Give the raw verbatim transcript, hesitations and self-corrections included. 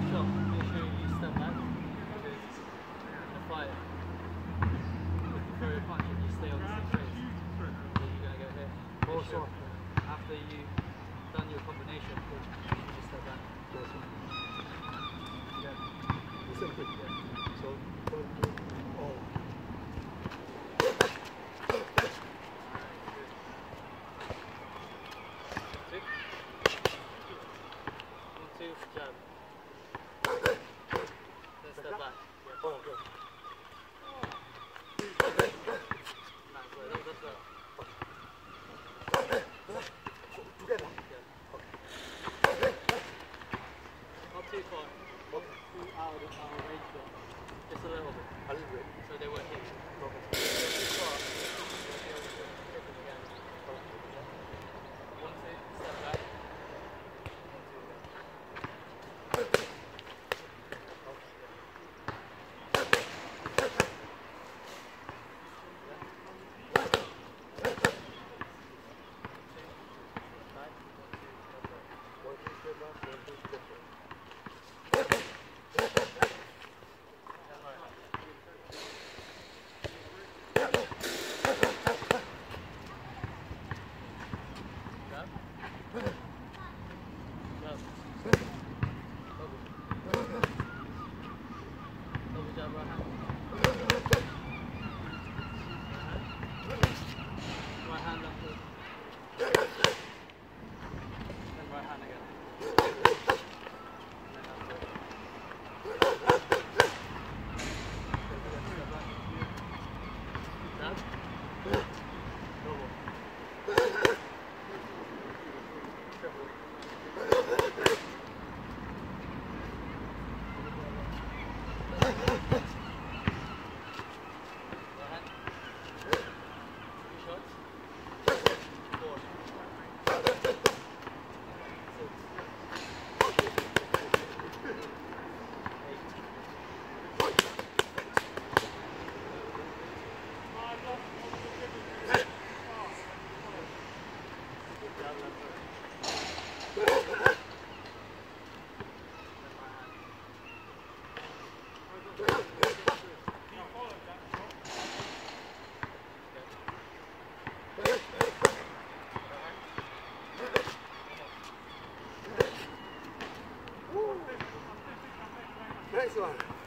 shot, make sure you step back because in the fight, if you throw your punch and you stay on the same pace, then you're going to get hit. Also, after you've done your combination, you just step back. Yeah. Simple. Yeah. So, oh. Two, jab. Then step back. Yeah. Oh, okay. Nice, well, that, that's well. Together. Yeah. Not too far. Okay. Too out of, out of range though. Just a little bit. A little bit. So they won't hit you. Okay. Too far. You'll be able to hit them again. One, two, step back. Double jab, right hand. Right hand up to. Then right hand again. And then up to. Jab. Double. Triple. Nice one.